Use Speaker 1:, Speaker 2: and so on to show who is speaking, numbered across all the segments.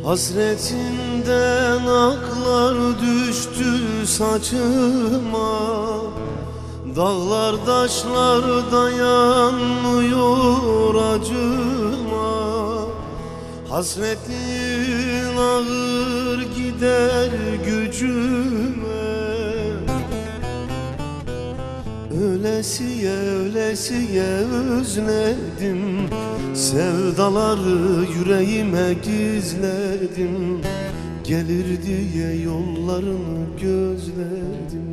Speaker 1: Hasretinden aklar düştü saçıma, dağlar taşlar dayanmıyor acıma. Hasretin ağır gider gücüme, ölesiye ölesiye özledim. Sevdaları yüreğime gizledim, gelir diye yollarını gözledim.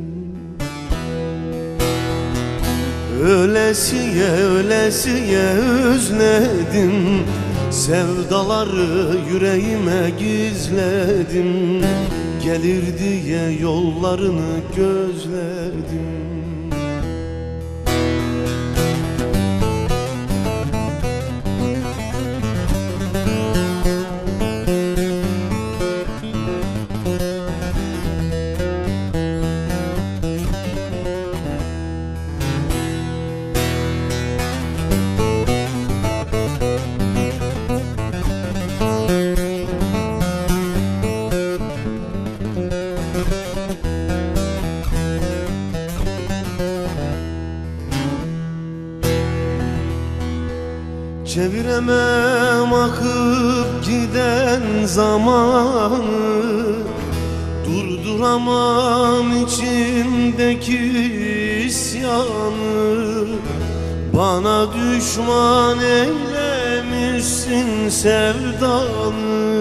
Speaker 1: Ölesiye ölesiye özledim, sevdaları yüreğime gizledim, gelir diye yollarını gözledim. Çeviremem akıp giden zamanı, durduramam içimdeki isyanı. Bana düşman eylemişsin sevdanı,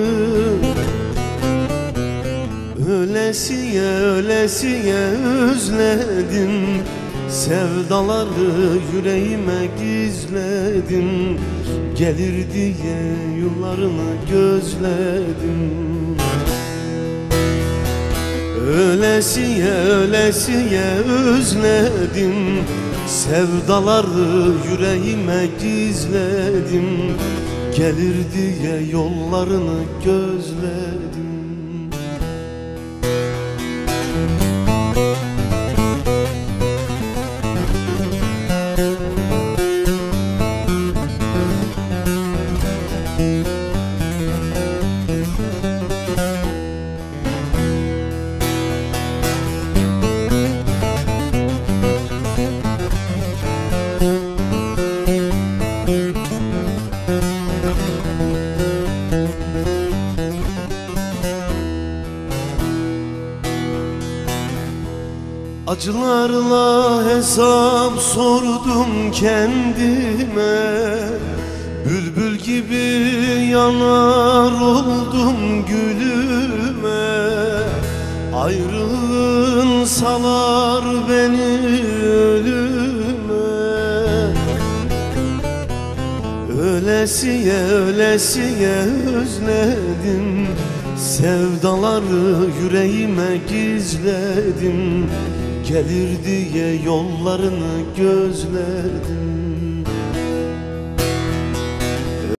Speaker 1: ölesiye ölesiye özledim. Sevdaları yüreğime gizledim, gelir diye yollarını gözledim. Ölesiye ölesiye özledim, sevdaları yüreğime gizledim, gelir diye yollarını gözledim. Acılarla hesap sordum kendime, bülbül gibi yanar oldum gülüme. Ayrılığın salar beni ölüme, ölesiye ölesiye özledim. Sevdaları yüreğime gizledim, gelir diye yollarını gözledim.